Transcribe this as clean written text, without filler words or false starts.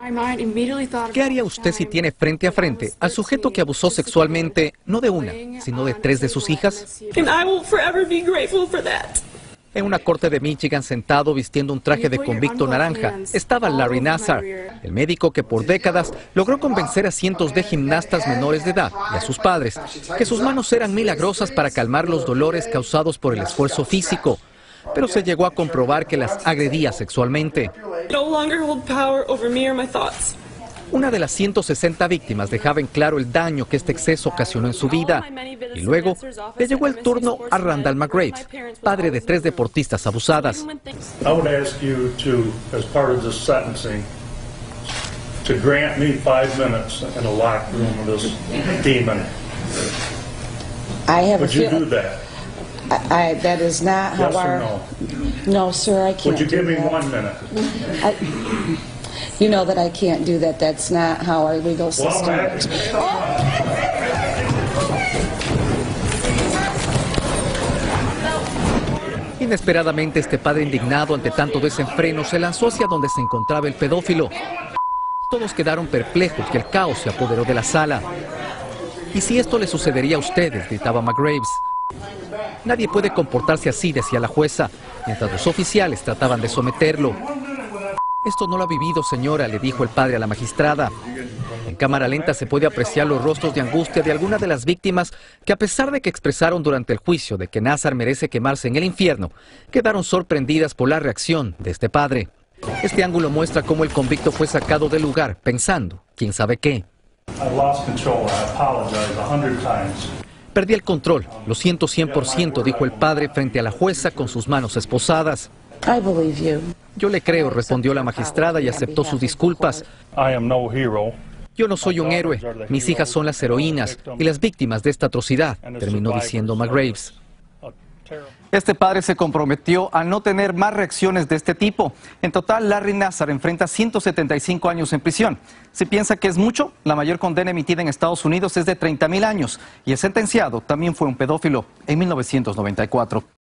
¿Qué haría usted si tiene frente a frente al sujeto que abusó sexualmente, no de una, sino de 3 de sus hijas? En una corte de Michigan, sentado vistiendo un traje de convicto naranja, estaba Larry Nassar, el médico que por décadas logró convencer a cientos de gimnastas menores de edad y a sus padres que sus manos eran milagrosas para calmar los dolores causados por el esfuerzo físico. Pero se llegó a comprobar que las agredía sexualmente. Una de las 160 víctimas dejaba en claro el daño que este exceso ocasionó en su vida. Y luego le llegó el turno a Randall McGraves, padre de 3 deportistas abusadas. That is not how our... No, sir, I can't. Would you give me 1 minute? You know that I can't do that. That's not how our legal system works. Inesperadamente, este padre indignado ante tanto desenfreno se lanzó hacia donde se encontraba el pedófilo. Todos quedaron perplejos y el caos se apoderó de la sala. ¿Y si esto le sucedería a ustedes?, gritaba McGraves. Nadie puede comportarse así, decía la jueza, mientras los oficiales trataban de someterlo. Esto no lo ha vivido, señora, le dijo el padre a la magistrada. En cámara lenta se puede apreciar los rostros de angustia de algunas de las víctimas que, a pesar de que expresaron durante el juicio de que Nassar merece quemarse en el infierno, quedaron sorprendidas por la reacción de este padre. Este ángulo muestra cómo el convicto fue sacado del lugar, pensando, quién sabe qué. Perdí el control, lo siento 100%, dijo el padre frente a la jueza con sus manos esposadas. Yo le creo, respondió la magistrada y aceptó sus disculpas. Yo no soy un héroe, mis hijas son las heroínas y las víctimas de esta atrocidad, terminó diciendo McGraves. Este padre se comprometió a no tener más reacciones de este tipo. En total, Larry Nassar enfrenta 175 años en prisión. Si piensa que es mucho, la mayor condena emitida en Estados Unidos es de 30.000 años. Y el sentenciado también fue un pedófilo en 1994.